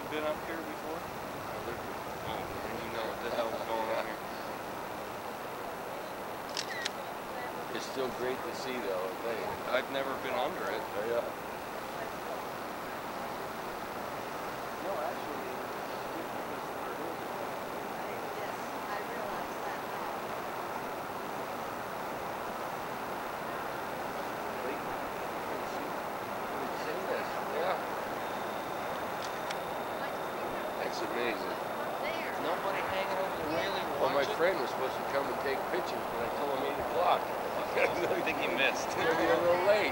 been up here before? Oh, and you know what the hell's going on here. It's still great to see, though, I think. I've never been under it. Yeah. No, actually, yes, I realize that now. Yeah. That's amazing. Nobody hanging over the railing Well, my watching? friend was supposed to come and take pictures, but I told him 8 o'clock. I think he missed. He'll be a little late.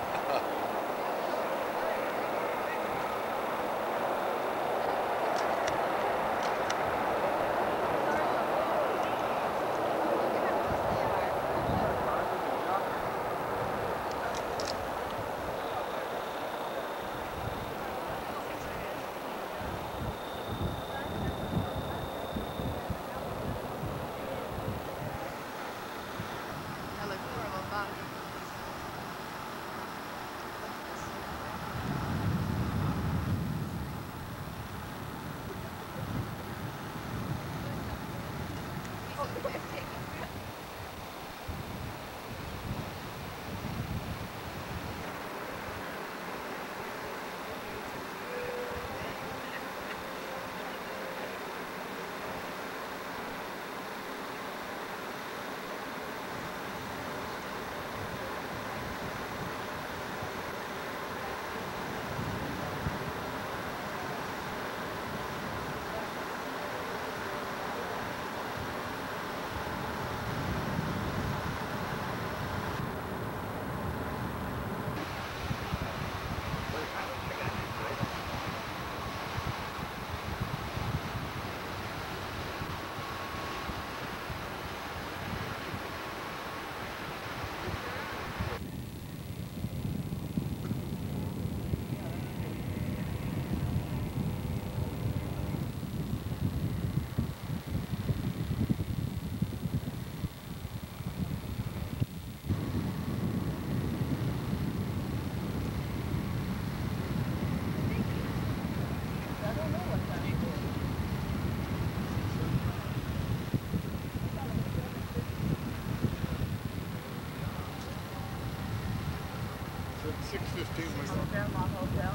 It's 6:15. Fairmont Hotel.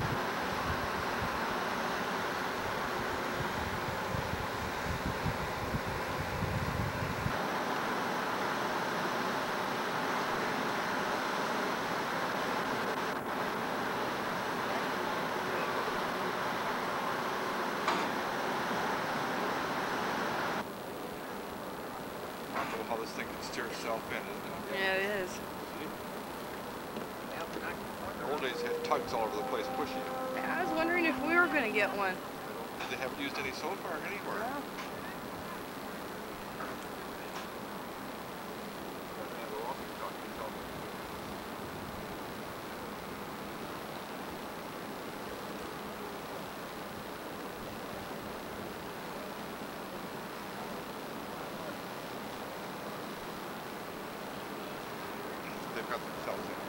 Remarkable how this thing can steer itself in, isn't it? Yeah, it is. In the old days, they had tugs all over the place pushing it. I was wondering if we were going to get one. They haven't used any so far anywhere. Well, They've got themselves in.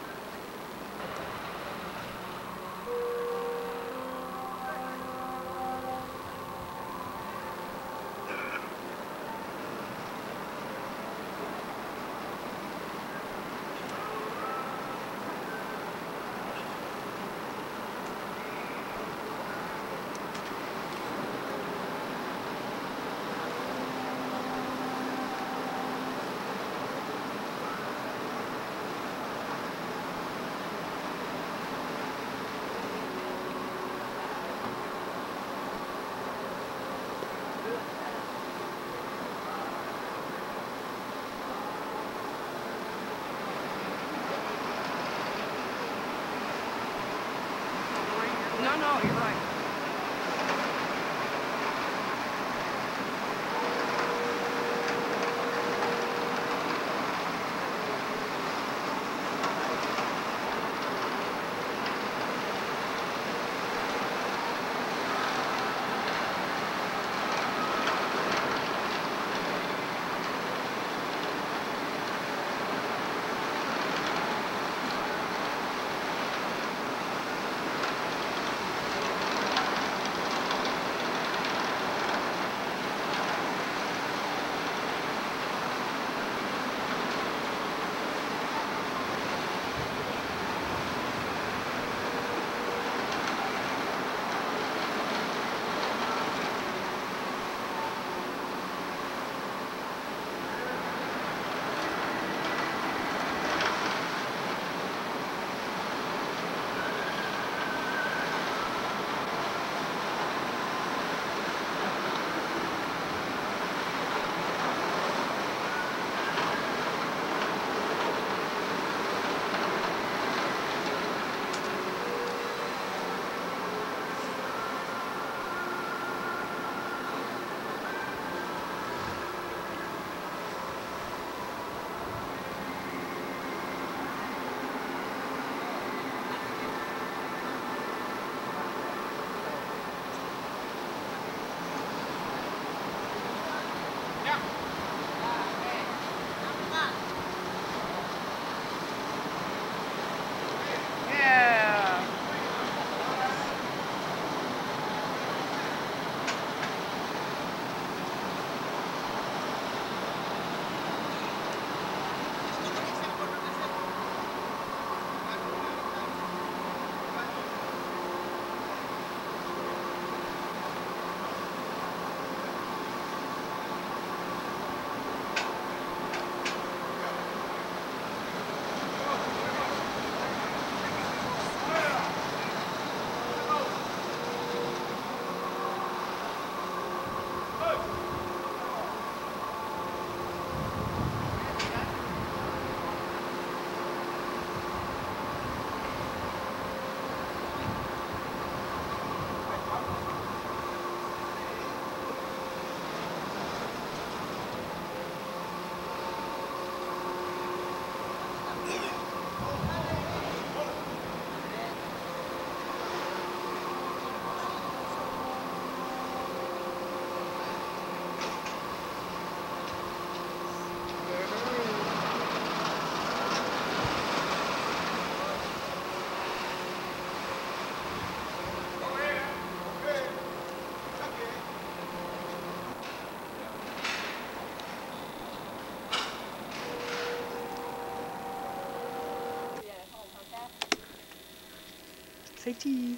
Say cheese.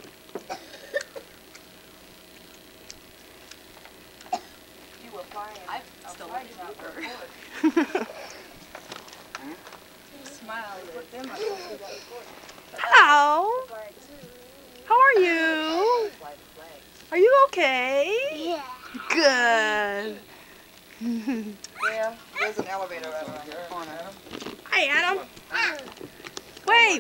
You were flying. I still like it. Smile. Put them up. Hello. How are you? Are you okay? Yeah. Good. Yeah, there's an elevator right around the corner. Hi, Adam. Wave.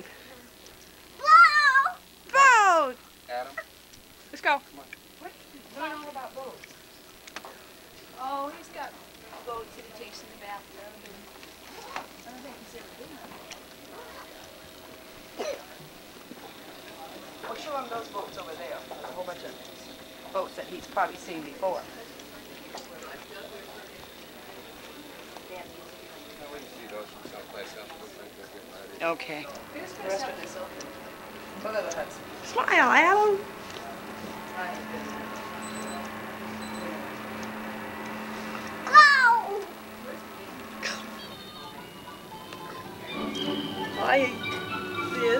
Boat. Adam? Let's go. Learn all about boats. Oh, he's got boats that he takes in the bathtub. And I don't think he's ever been on it. Well, show him those boats over there. A whole bunch of boats that he's probably seen before. Okay. Smile, Adam. Hi. This.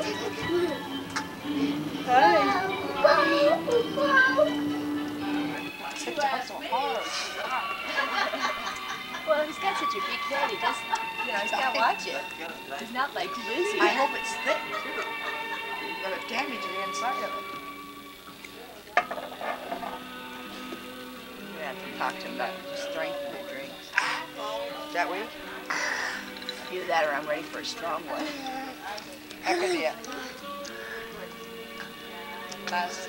Hi. Well, he's got such a big head, he doesn't, he's got to watch it. He's not like Lizzie. I hope it's thick, too. You're going to damage the inside of it. We have to talk to him about strength in the drinks. Is that weak? Either that or I'm ready for a strong one. That could be it. Last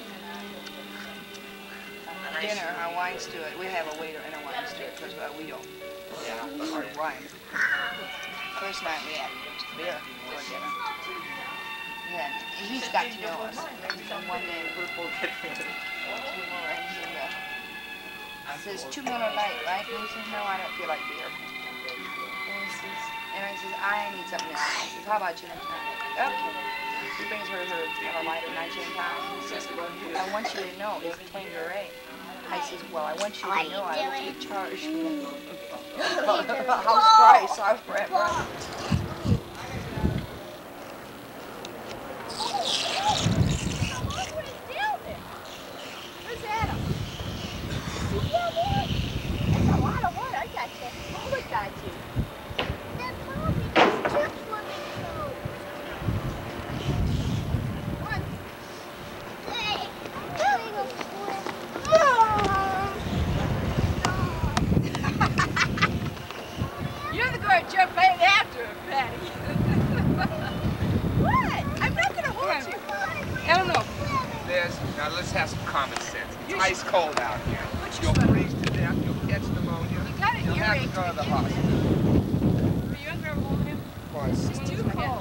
dinner, our wine steward, we have a waiter and a wine steward because we don't order wine. First night we had beer for dinner. And he's got to know us. And one day we're both getting he says, 2 meals a night, right? And he says, no, I don't feel like beer. And he says, I need something else. He says, how about you? Okay. He brings her lighter 19 pounds. He says, I want you to know it's Tanqueray. I says, well, I want you to know I will be charged house price. I was right. Where's Adam? Yeah, boy. That's a lot of wood. I got you. Who got you? That Mommy just took one of those. One. Hey. You're the girl jumping after him, Patty. What? I'm not going to hold you. I don't know. Liz, now let's have some common sense. It's ice cold out here. What's You'll your freeze to death, you'll catch pneumonia. You got an You'll have to earache go to to the begin with. hospital. Are you ever holding him? Of course. It's too cold.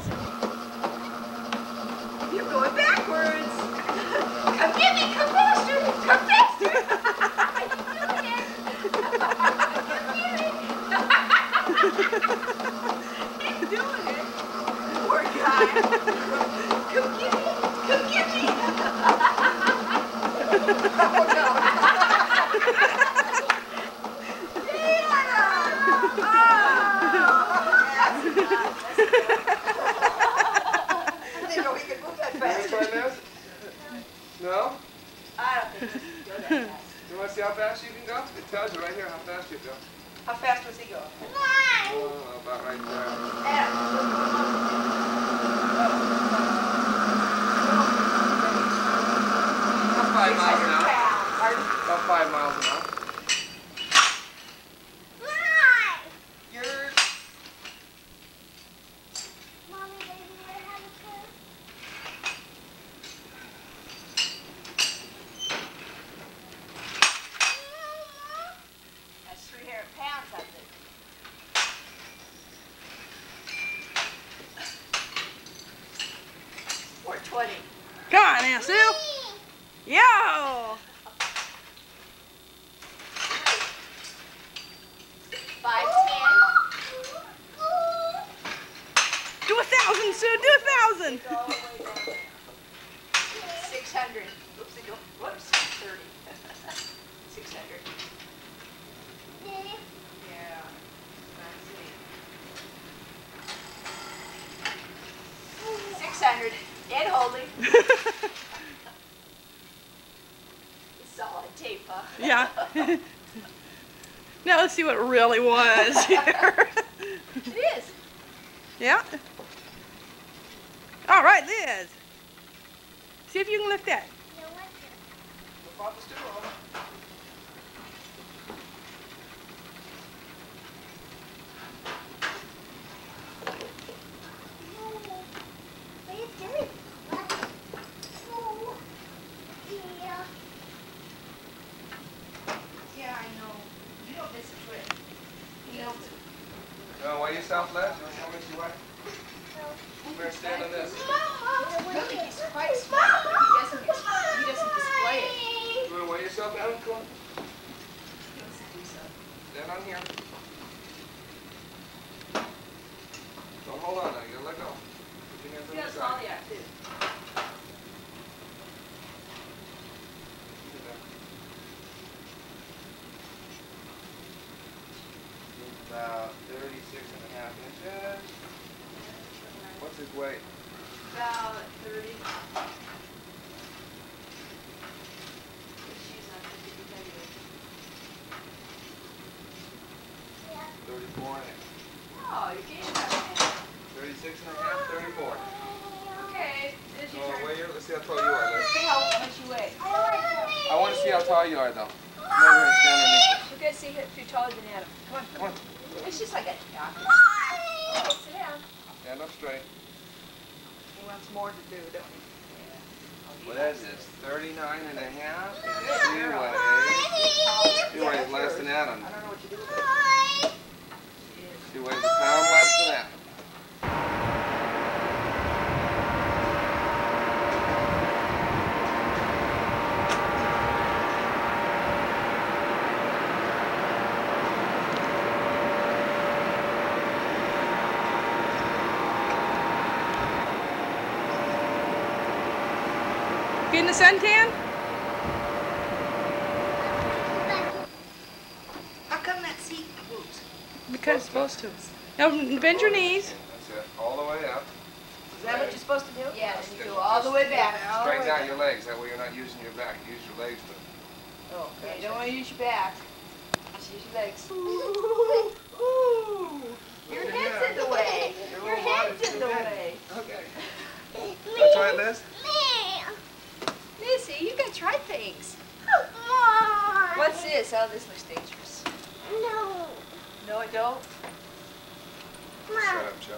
You're going backwards. Come get me. Come faster. Come faster. He's doing it. Poor guy. Come get me. Come get me. Oh, no. No? I don't think we can go that fast. You want to see how fast you can go? It tells you right here how fast you go. How fast was he going? Oh, about right About 5 miles an hour. About 5 miles an hour. Yours. Mommy, baby, we're having food. That's 300 pounds, I think. Or 20. Come on now, Sue. Yo! 510. Do 1,000, Sue. Do 1,000. 600. Oops, whoops, 30. 600. Yeah. 600. And hold Molly. Solid tape, huh? Yeah. Now let's see what it really was here. It is. Yeah. All right, Liz. See if you can lift that. Yeah, I know. You don't miss a trick. You know. No, weigh yourself, Les? How much you weigh? We're stand on this. Really, he's quite smart, but he doesn't display it. You want to weigh yourself, Adam? Come on. Stand on here. Don't hold on now. You gotta let go. Put your hands on the side. too. About 36.5 inches. What's his weight? About 30. She's not 34 and Oh, you gained that man. 36.5, 34. Okay, it's your Oh, turn. weigh your, let's see how tall you are, Les. See how much you weigh. I want to see how tall you are, though. Come over here and stand underneath. We're going to see if you're taller than Adam. Come on. Come on. It's just like a doctor. Sit down. Stand up straight. He wants more to do, don't he? What is this? 39.5? And she weighs less than Adam. I don't know what you do with it. She weighs a pound less than Adam. Getting the suntan? How come that seat moves? Because it's supposed to. Now bend your knees. That's it. All the way up. Is that what you're supposed to do? Yeah, and you go all the way back. Straighten out your legs. That way you're not using your back. Use your legs to. Oh, Yeah, you don't want to use your back. Just use your legs. Your head's in the way. Your head's in the way. Okay. That's right, Liz? Missy, you gotta try things. What's this? Oh, this looks dangerous. No. No, it don't. Shut up, Joe.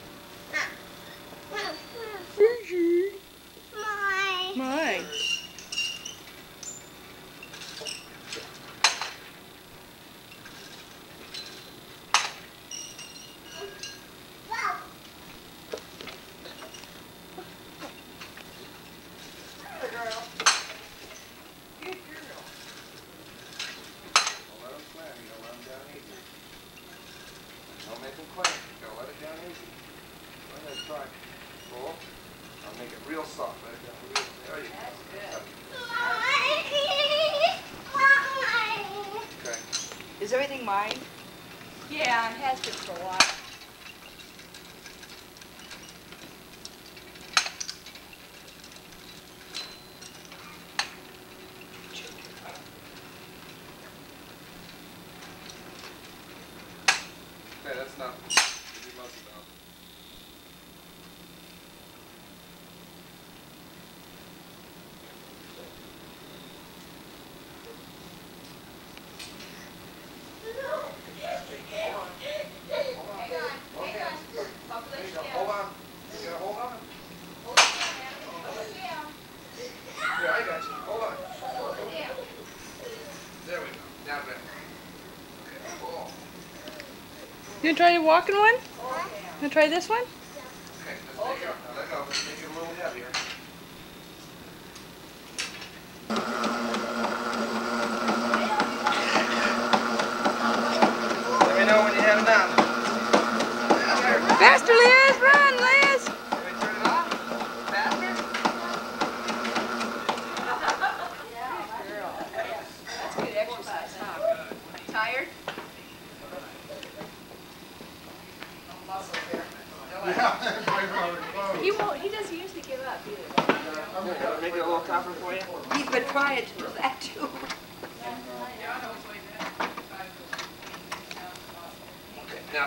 Mine. Real soft. Let it go. There you go. Okay. Is everything mine? Yeah, it has been for a while. Okay, that's enough. You gonna try the walking one? Gonna try this one? Okay, let's take it up. Now let go. Let's make it a little heavier. Let me know when you have it down. Faster, Liz! Run, Liz! Let me turn it off. Faster. That's good exercise, huh? Tired? Yeah. I had to do that too. Okay, now.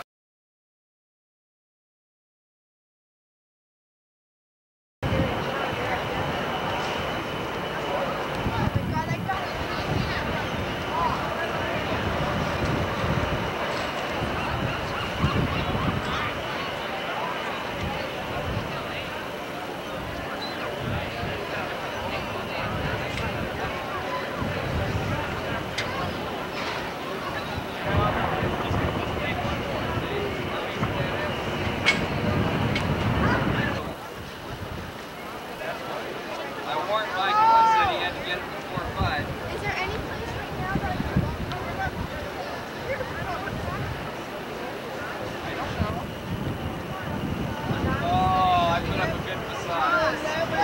I warned Michael, I said he had to get it before 5. Is there any place right now that I can walk over the... I don't know. Oh, I put up a good facade.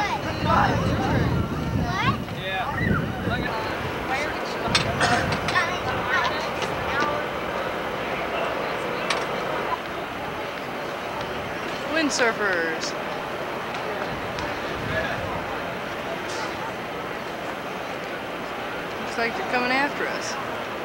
What? Yeah. Look at that. Windsurfers. Looks like they're coming after us.